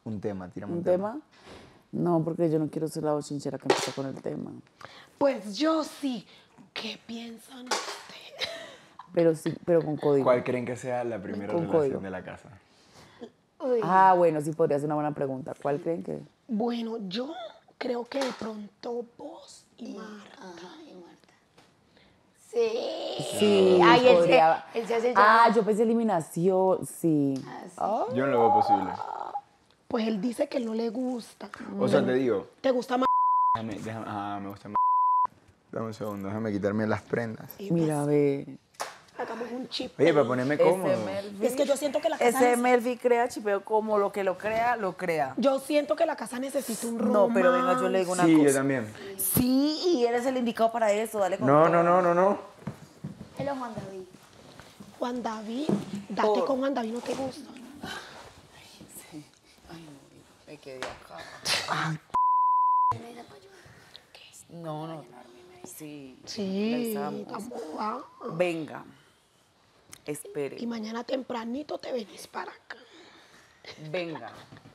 Un tema, tírame ¿Un tema? No, porque yo no quiero ser la bochinchera que empieza con el tema. Pues yo sí. ¿Qué piensan ustedes? Pero sí, pero con código. ¿Cuál creen que sea la primera Con relación código. de la casa? Uy. Ah, bueno, sí podría ser una buena pregunta. ¿Cuál creen que? Bueno, yo creo que de pronto vos y Marta. Ajá, y Marta. Sí. Sí, Ay, podría. él se hace Ah, llamar. yo pensé eliminación, sí. Ah, Yo no lo veo posible. Pues él dice que no le gusta. O sea, te digo, ¿Te gusta más? me gusta más. Dame un segundo, déjame quitarme las prendas. Mira, ve. Hagamos un chip. Oye, para ponerme cómodo. Es que yo siento que la casa Ese Murphy crea chipeo como lo que lo crea, lo crea. Yo siento que la casa necesita un romance. No, pero venga, yo le digo una Sí, cosa. yo también. Sí, y eres el indicado para eso, dale con No, todo. no. él es Juan David. Juan David, date con Juan David, no te gusta. Ay, no, me quedé acá. No. Sí. Sí, Pensamos. tampoco va. Venga. Espere. Y mañana tempranito te venís para acá. Venga.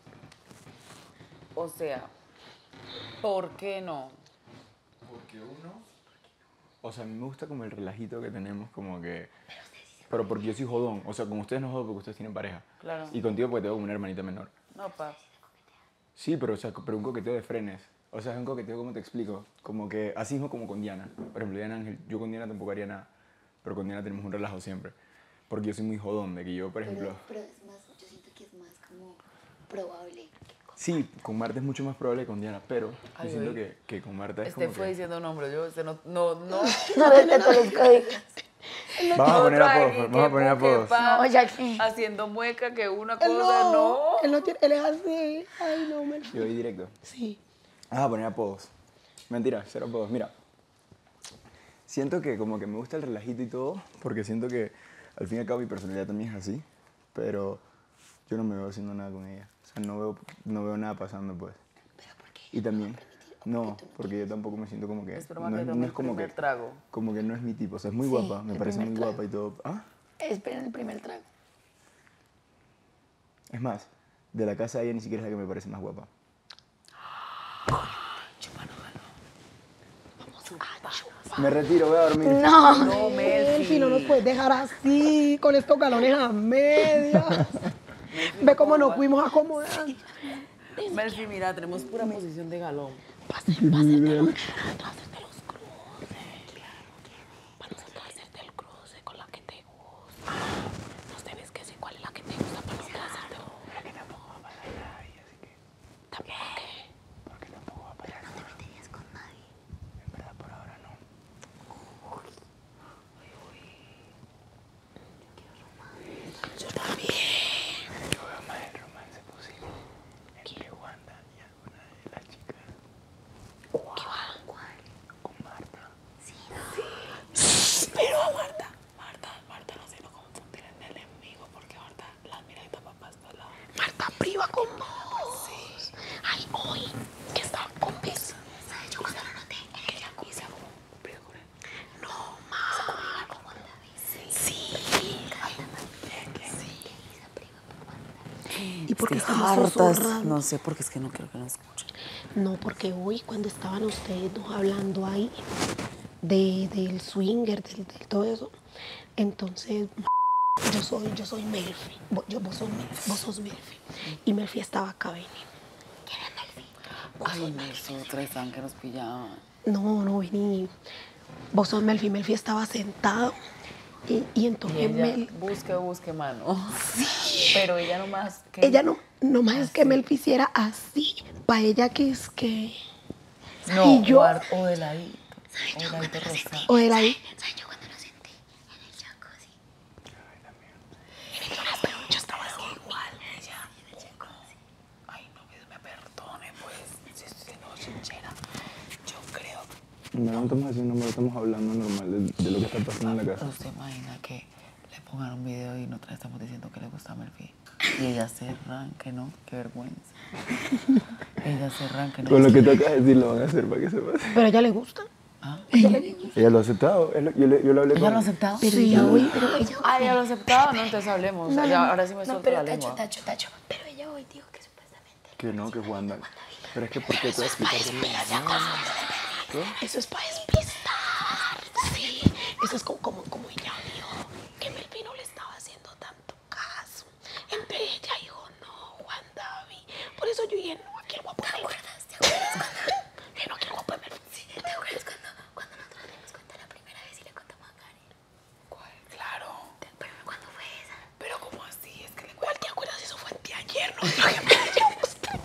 O sea, ¿por qué no? Porque uno... O sea, a mí me gusta como el relajito que tenemos, como que... Pero porque yo soy jodón. O sea, con ustedes no jodo porque ustedes tienen pareja. Claro. Y contigo porque tengo como una hermanita menor. No, pa. Sí, pero, o sea, pero un coqueteo de frenes. O sea, es un coqueteo, ¿cómo te explico? Como que, así mismo como con Diana. Por ejemplo, Diana Ángel, yo con Diana tampoco haría nada. Pero con Diana tenemos un relajo siempre. Porque yo soy muy jodón, de que yo, por ejemplo... Pero es más, yo siento que es más como probable. Sí, con Marta es mucho más probable que con Diana, pero Ay, yo siento oye. que con Marta es Este como fue que... diciendo nombres, yo no. No respeto los códigos. Vamos a poner Otro ahí, apodos, vamos a poner que apodos. pa, No, ya que. haciendo mueca que una Él cosa, no. Él no tiene, él es así. Ay, no, me... Yo voy directo. Sí. Vamos a poner apodos. Mentira, cero apodos. Mira, siento que como que me gusta el relajito y todo, porque siento que al fin y al cabo mi personalidad también es así, pero yo no me veo haciendo nada con ella. O sea, no veo nada pasando, pues. ¿Pero por qué? Y también, no, porque yo tampoco me siento como que... Espero más no que es, tome no el es como primer que... trago. Como que no es mi tipo. O sea, es muy guapa, me el parece muy primer guapa y todo. ¿Ah? Esperen el primer trago. Es más, de la casa ella ni siquiera es la que me parece más guapa. Me retiro, voy a dormir. No. No, Melfi, no nos puedes dejar así, con estos galones a medias. Ve cómo nos fuimos acomodando. Melfi, mira, tenemos pura posición de galón. Marta priva con vos. Sí. Ay, hoy, que estaba con Pez. ¿Sabes? Yo cuando lo noté en el jacuzzi. No, más. Sí. ¿Y por qué estamos hartas? susurrando? No sé, porque es que no quiero que nos escuchen. No, porque hoy cuando estaban ustedes dos hablando ahí del swinger, del todo eso, entonces yo soy Melfi, vos sos Melfi, y Melfi estaba acá, vení. ¿Quién es Melfi? Ay, nosotras estaban que nos pillaban. No, vení. Vos sos Melfi, Melfi estaba sentado y entonces Y ella, Mel... busque, mano. Sí. Pero ella nomás... que Ella no más es que Melfi hiciera así, para ella que es que... No, y yo- o de ladito. O de ladito rosado. O era ahí. ¿Sabes? Yo cuando lo sentí en el jacuzzi. Pero yo estaba igual. Ay, no, que me perdone, pues. Si estoy siendo sincera. Yo creo... No estamos haciendo, no estamos hablando normal de lo que está pasando en la casa. ¿Usted imagina que le pongan un video y nosotros estamos diciendo que le gusta a Melfi? Y ella se arranque, ¿no? Qué vergüenza. Ella se arranque, ¿no? Con lo que te acabas de decir lo van a hacer para que se pase. Pero a ella le gusta. ¿Ah? Ella lo ha aceptado. Yo lo hablé con ¿Ella lo ha aceptado? Pero ella hoy, pero ella Ah, ¿ella lo ha aceptado? No, entonces hablemos. No, Ya, no, ahora sí me no, suelto pero la lengua. Tacho. Pero ella hoy dijo que supuestamente Que no, que Wanda. Pero es que, ¿por qué te voy a explicar también? ¿Qué? Eso es para despistar. Sí, eso es como ella vio que Melvin no le estaba haciendo tanto caso. Entonces ella dijo, no, Juan David. Por eso yo dije, no, aquí el guapo de Melvin. ¿Te acuerdas cuando? No, aquí el guapo de Melvin. Sí, ¿te acuerdas cuando nosotros le dimos cuenta la primera vez y le contamos a Karen? ¿Cuál? Claro. Pero ¿cuándo fue esa? Pero ¿cómo así? Es que le ¿Cuál te acuerdas? Eso fue anteayer, ¿no? Lo que me hayamos.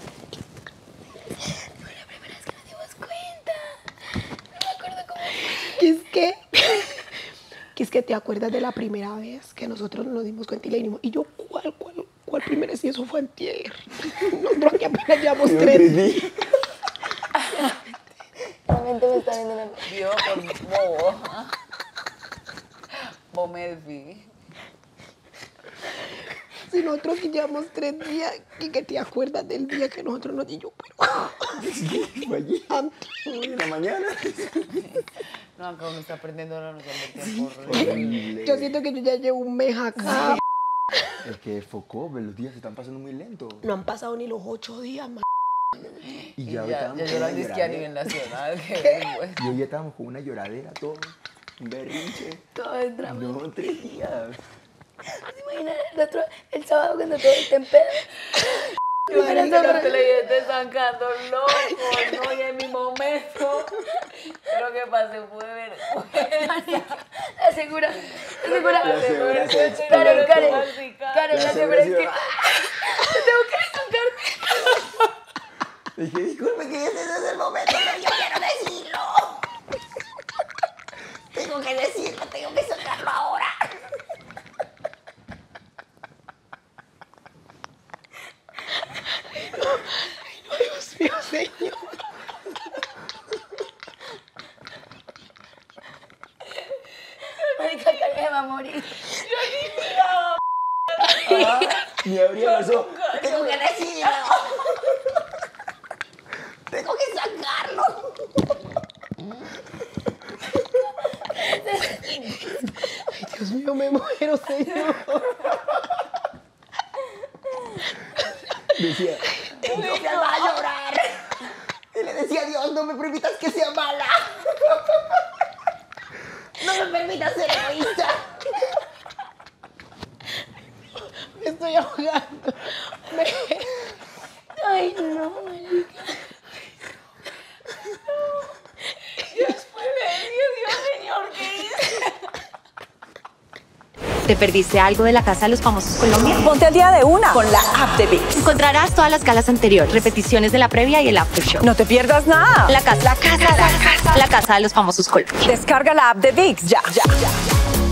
Fue la primera vez que nos dimos cuenta. No me acuerdo cómo fue. Que es que te acuerdas de la primera vez que nosotros nos dimos cuenta y le dijimos, y yo, ¿cuál primera vez? Y eso fue antier. Nosotros aquí apenas llevamos Yo 3 entendí. días. Realmente me está viendo una... vio con Bobo. Bo Melfi. Si nosotros aquí llevamos 3 días, y que te acuerdas del día que nosotros nos dijimos, pero Fue allí. antier. Hoy en la mañana. No, acá uno está aprendiendo la noción del tiempo. Horrible. Yo siento que yo ya llevo un mes acá. Es que focó, los días se están pasando muy lentos. No han pasado ni los 8 días, man. Y Y ya, ahorita ya estábamos con lloran una disque a lloradera. nivel nacional. Qué vergüenza. Y hoy ya estábamos con una lloradera, todo. Un berrinche. Todo el drama. No, 3 días. ¿Se imaginan el sábado cuando todo está en pedo? Yo los televidentes sacando locos, ¿no? Y en mi momento, lo que pasé fue vergüenza. La segura. La segura se explotó. Karen, La la segura segura es se que... iba- Tengo que sacarme. Dije, disculpe que ese no es el momento, pero yo quiero decirlo. Tengo que decirlo, tengo que sacarlo ahora. Dios mío, señor. Marica, Karen se va a morir. Ni abría los ojos. Tengo que decirlo. Tengo que sacarlo. Ay, Dios mío, me muero, señor. Decía, Ella va a llorar. y le decía, Dios, no me permitas que sea mala. No me permitas ser egoísta. Me estoy ahogando. Ay, no, marica. ¿Te perdiste algo de la Casa de los Famosos Colombia? Ponte al día de una con la app de ViX. Encontrarás todas las galas anteriores, repeticiones de la previa y el after show. No te pierdas nada. La casa de los Famosos Colombia. Descarga la app de ViX ya.